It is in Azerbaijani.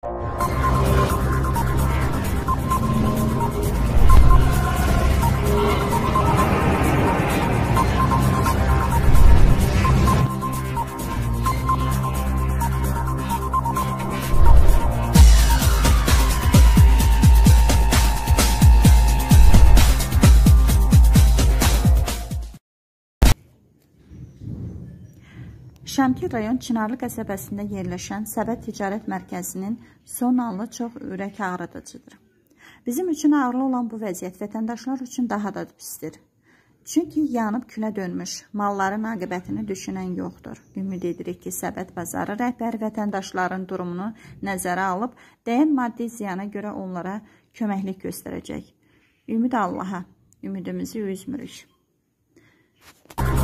Şəmkir rayon Çınarlı qəsəbəsində yerləşən Səbət Ticarət Mərkəzinin son anlı çox ürək ağrıdıcıdır. Bizim üçün ağrılı olan bu vəziyyət vətəndaşlar üçün daha da pisdir. Çünki yanıb külə dönmüş, malların aqibətini düşünən yoxdur. Ümid edirik ki, Səbət bazarı rəhbəri vətəndaşların durumunu nəzərə alıb, dəyən maddi ziyana görə onlara köməklik göstərəcək. Ümid Allaha, ümidimizi üzmürük.